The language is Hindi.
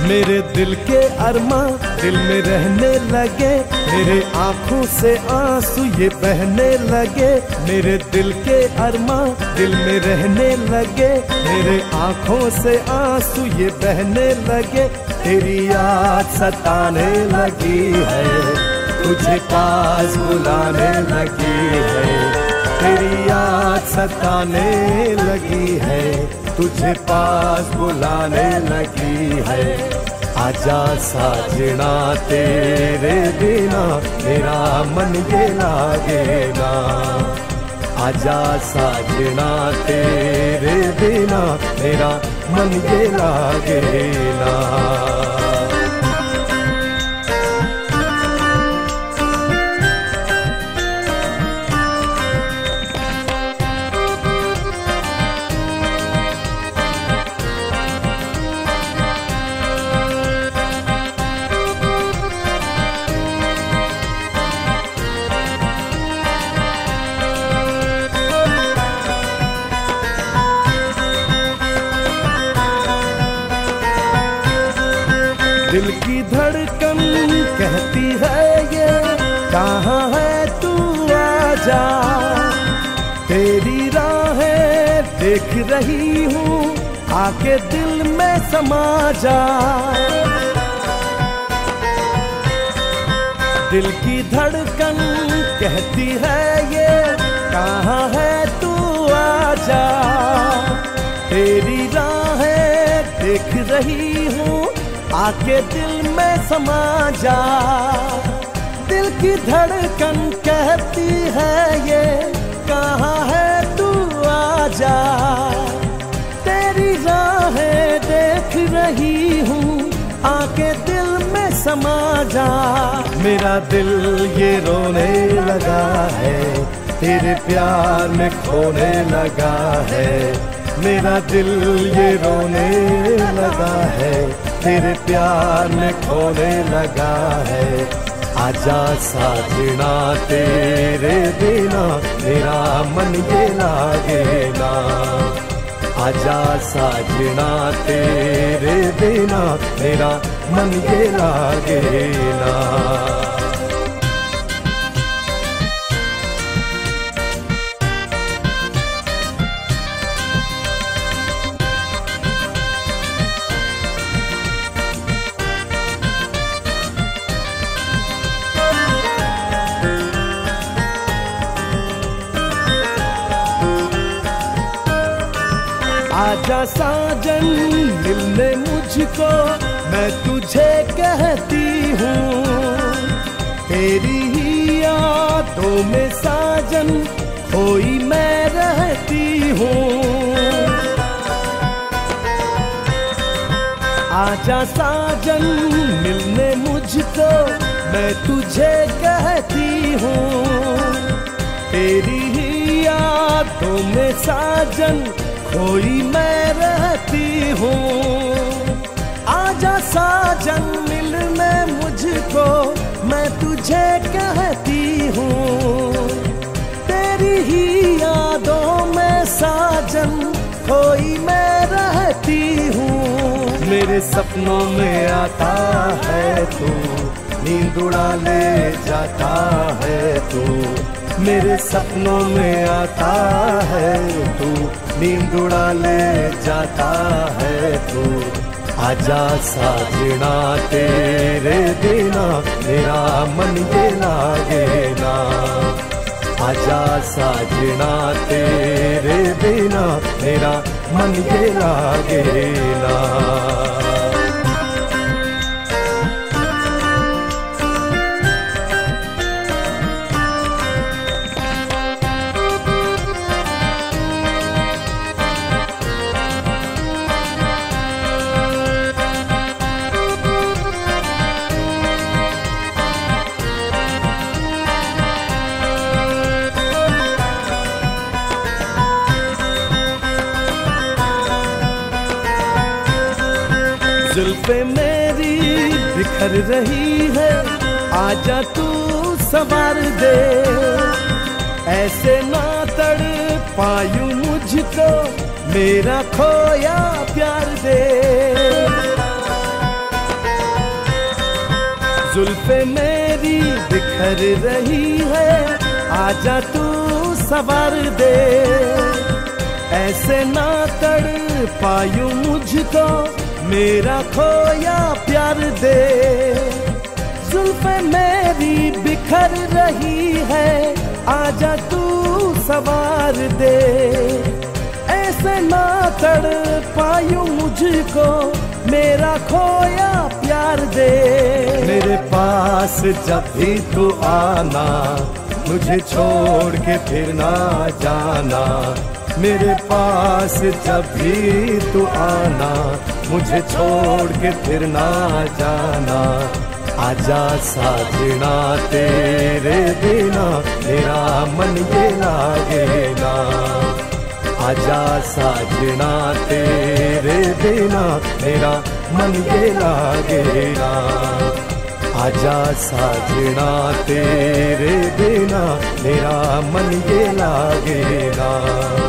मेरे दिल के अरमां दिल में रहने लगे, मेरे आंखों से आंसू ये बहने लगे। मेरे दिल के अरमां दिल में रहने लगे, मेरे आंखों से आंसू ये बहने लगे। तेरी याद सताने लगी है, तुझे पास बुलाने लगी है। तेरी याद सताने लगी है, तुझे पास बुलाने लगी है। आजा साजना तेरे बिना मेरा मन ये लागे ना। आजा साजना तेरे बिना मेरा मन ये लागे ना। दिल की धड़कन कहती है ये कहाँ है तू आजा। तेरी राहें देख रही हूँ, आके दिल में समा जा। दिल की धड़कन कहती है ये कहाँ है तू आजा। तेरी राहें देख रही हूँ, आके दिल में समा जा। दिल की धड़कन कहती है ये कहाँ है तू आजा। तेरी राहें देख रही हूँ, आके दिल में समा जा। मेरा दिल ये रोने लगा है, तेरे प्यार में खोने लगा है। मेरा दिल ये रोने लगा है, तेरे प्यार में खोने लगा है। आजा साजना तेरे बिना मेरा मन ये लागे ना। आजा साजना तेरे बिना मेरा मन ये लागे ना। आजा साजन मिलने मुझको, मैं तुझे कहती हूँ। तेरी ही यादों में साजन खोई मैं रहती हूँ। आजा साजन मिलने मुझको, मैं तुझे कहती हूँ। तेरी ही यादों में साजन खोई मैं रहती हूँ। आजा साजन मिलने मुझको, मैं तुझे कहती हूँ। तेरी ही यादों में साजन खोई मैं रहती हूँ। मेरे सपनों में आता है तू, नींद उड़ा ले जाता है तू। मेरे सपनों में आता है तू, नींद उड़ा ले जाता है तू। आजा साजना तेरे बिना मेरा मन ये लागे ना। आजा साजना तेरे बिना मेरा मन ये लागे ना। जुल्फे मेरी बिखर रही है, आजा तू संवार दे। ऐसे ना तड़ पायूं मुझको, मेरा खोया प्यार दे। जुल्फे मेरी बिखर रही है, आजा तू सवार दे। ऐसे ना तड़ पायूं मुझको, मेरा खोया प्यार दे। जुल्फे मेरी बिखर रही है, आजा तू सवार दे। ऐसे ना तड़ पायूं मुझको, मेरा खोया प्यार दे। मेरे पास जब भी तू आना, मुझे छोड़ के फिर ना जाना। मेरे पास जब भी तू आना, मुझे छोड़ के फिर ना जाना। आजा साजना तेरे बिना मेरा मन ये लागे ना। आजा साजना तेरे बिना मेरा मन ये लागे ना। आजा साजना तेरे बिना मेरा मन ये लागे ना।